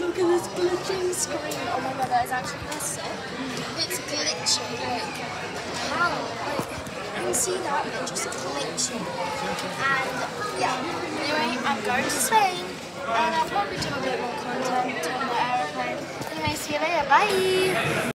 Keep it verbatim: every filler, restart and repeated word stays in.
look at this glitching screen. Oh my god, that is actually kind of sick. It's glitching. Like, how? Like, you can see that, but just glitching. And, yeah. Anyway, I'm going to Spain. And I'll probably do a bit more content on the aeroplane. Anyway, see you later. Bye!